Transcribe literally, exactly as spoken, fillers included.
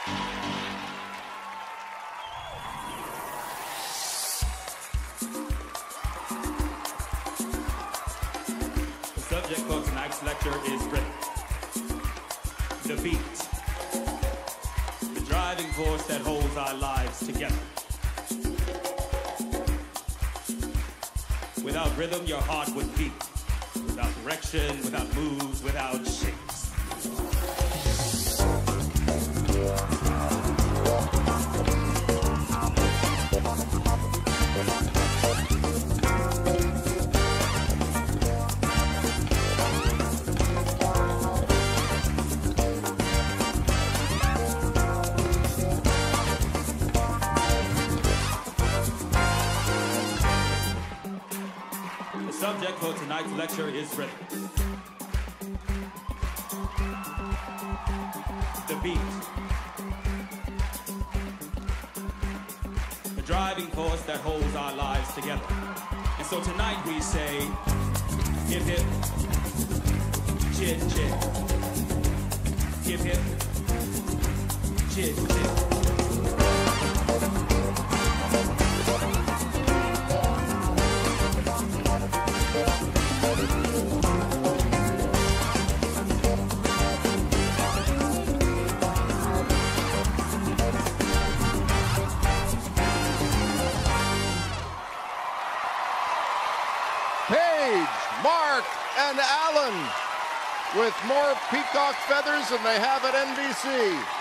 The subject for tonight's lecture is rhythm. The beat. The driving force that holds our lives together. Without rhythm, your heart would beat. Without direction, without moves, without shapes. The subject for tonight's lecture is rhythm. The beat. The driving force that holds our lives together. And so tonight we say, hip hip, chit chit. Hip hip, chit chit. Paige, Mark, and Alan with more peacock feathers than they have at N B C.